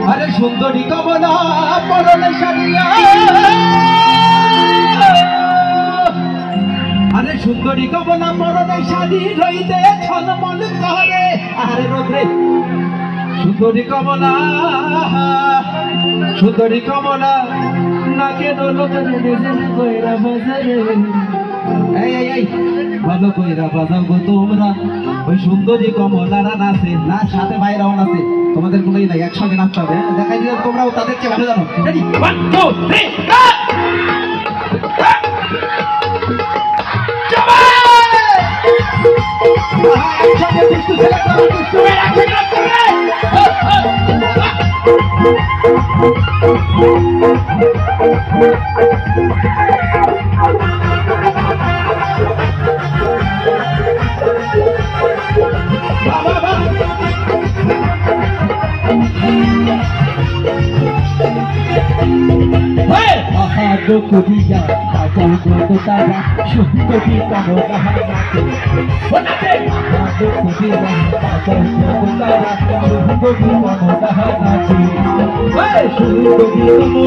আরে সুন্দরী কমলা পরনে সারিয়া, আরে সুন্দরী কমলা পরনে শাড়ি রইতে ছলমল করে। আরে রোদ্রে সুন্দরী কমলা, সুন্দরী কমলা নাকে দোলনে নিজে কইরা বাজারে। এই এই এই ভালো কইরা বাজাও গো তোমরা, ওই সুন্দরী কমলারা নাচে না, সাথে ভাইরাও নাচে, তোমাদের কোনোই নাই, একসঙ্গে নাচতে হবে। দেখাই দিলে তোমরাও তাদের চেয়ে ভালো জানো। Ready 1 2 3 Kudiya, kacau kotara, syukur kamu bahagia. Wanate, aku kudiya, kacau kotara, syukur kamu bahagia. Hey, syukur kamu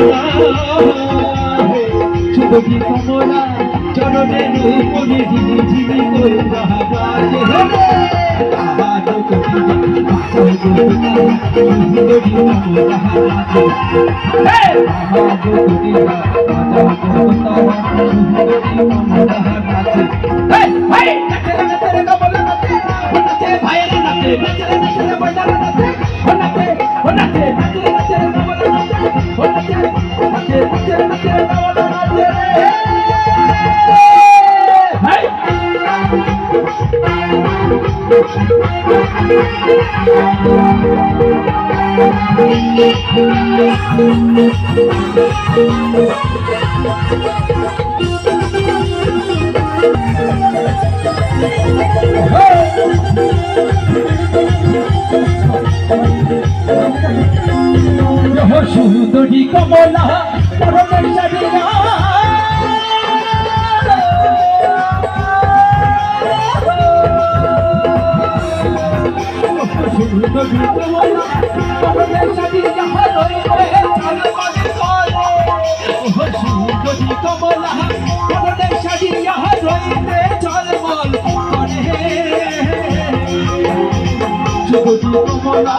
lah, jodoh denu puni jini jini koi bahagia. Aku kudiya, kacau kotara, syukur kamu bahagia. Hey, aku kudiya. সুন্দরী কমলা পরনের সারিয়া, সুন্দরী কমলা পরনের সারিয়া রইতে ঝলমল করে। সুন্দরী কমলা পরনের সারিয়া রইতে ঝলমল করে। সুন্দরী কমলা,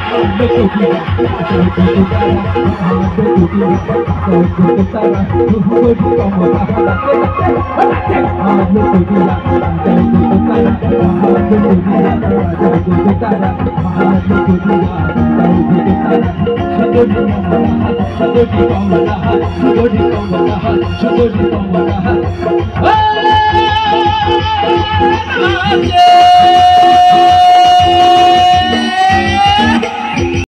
Yeah.